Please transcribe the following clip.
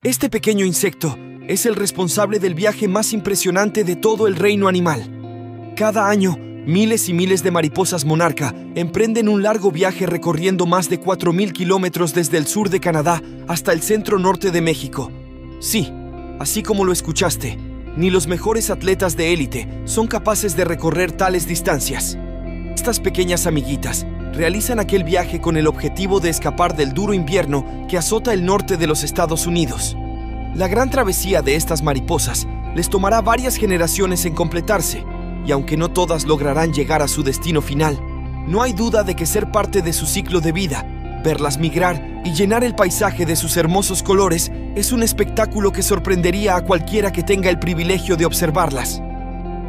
Este pequeño insecto es el responsable del viaje más impresionante de todo el reino animal. Cada año, miles y miles de mariposas monarca emprenden un largo viaje recorriendo más de 4.000 kilómetros desde el sur de Canadá hasta el centro norte de México. Sí, así como lo escuchaste, ni los mejores atletas de élite son capaces de recorrer tales distancias. Estas pequeñas amiguitas realizan aquel viaje con el objetivo de escapar del duro invierno que azota el norte de los Estados Unidos. La gran travesía de estas mariposas les tomará varias generaciones en completarse, y aunque no todas lograrán llegar a su destino final, no hay duda de que ser parte de su ciclo de vida, verlas migrar y llenar el paisaje de sus hermosos colores es un espectáculo que sorprendería a cualquiera que tenga el privilegio de observarlas.